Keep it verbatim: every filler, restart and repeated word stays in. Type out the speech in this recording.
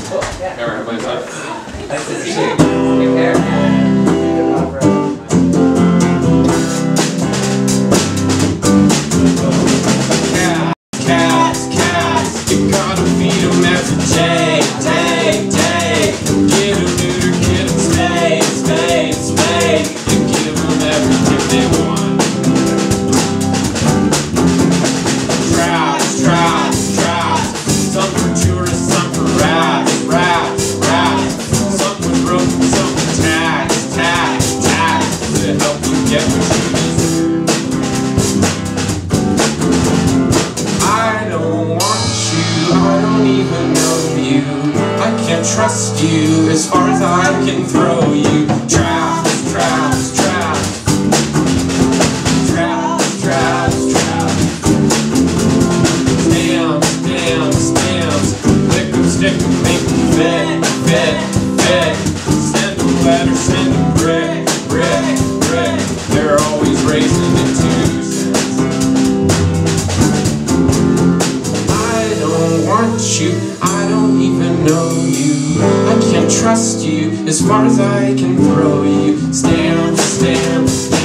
Cool. Yeah. Never had my son. Nice to see you. Take care. Cats, cats, you gotta feed them every day, day, day. Get them neuter, get them spayed, spayed, spayed. You give them everything they want. Traps, traps, traps. Some for tourists, some for rats, rats, rats. Some with rope, some with tax, tax, tax. To help you get what you deserve. I don't want you, I don't even know you. I can't trust you as far as I can throw you. Traps, traps, traps. Traps, traps, traps. Stamps, stamps, stamps. Lick 'em, stick 'em, make 'em fit, fit, fit. Send 'em letter, send 'em brick, brick, brick. They're always raising it two cents. I don't want you, I don't even know you. I can't trust you as far as I can throw you. Stamps, stamps.